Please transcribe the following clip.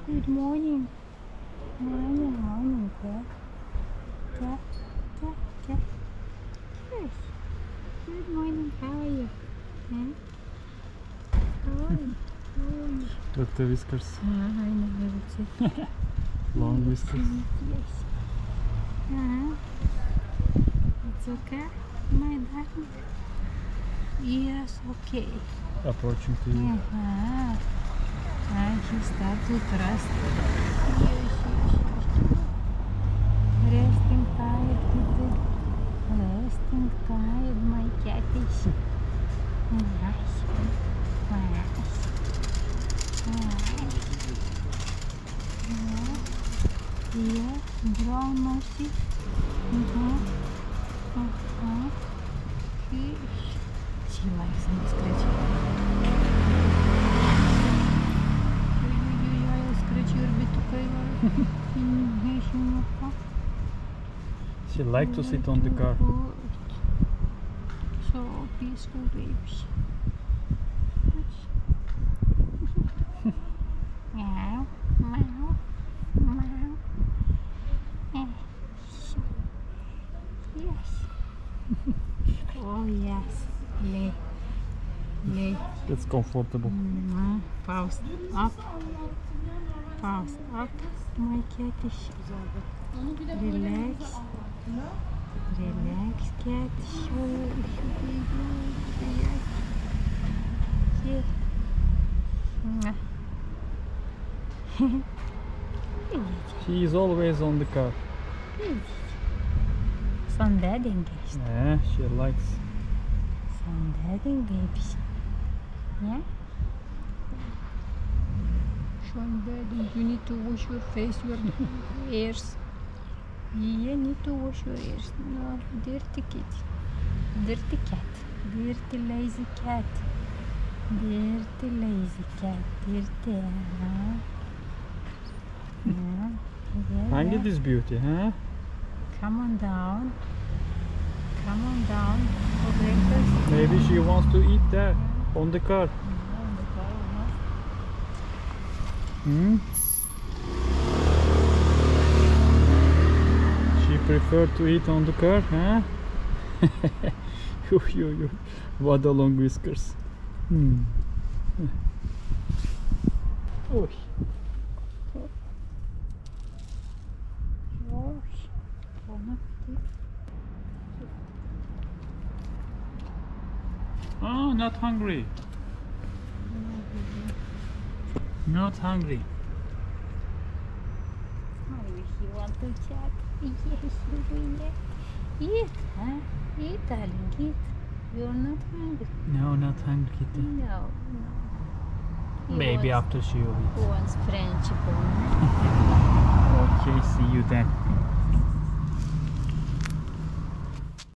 Good morning. Morning, morning, cat. Cat, cat, cat. Yes. Good morning. How are you? Huh? How are you? How are you? Look the whiskers. I know everything. Long whiskers. Yes. It's okay, my darling. Yes, okay. Approaching to you. And he starts to trust. Yes. Resting tired, Peter. Resting tired, my catfish. Nice. Yeah, brown mousy. She likes them scratching. Ой-ой-ой, scratch your bit okay. She likes to sit on the car. So peaceful, babies. Meow, meow, meow. Yes. Oh yes. Lay. That's comfortable. Pause up. Pause up. My catfish. Relax. Relax, catfish. Here. She is always on the car. Sunbathing, guys. Yeah, she likes. Sunbathing, babies. Yeah? Sunbathing. You need to wash your face, your ears. You need to wash your ears. No, dirty kitty. Dirty cat. Dirty lazy cat. Dirty lazy cat. Dirty, huh? Yeah. Hang it, this beauty, huh? Come on down. Come on down for breakfast. Maybe she wants to eat there on the car. On the car, no? She preferred to eat on the car, huh? What a long whiskers. Oh. Oh, not hungry. Not hungry. Maybe he want to chat. Yes, he will eat, huh? Eat, darling, eat. You're not hungry. No, not hungry, kitty. No. He Maybe wants, after she will eat. He wants friendship. Okay, see you then.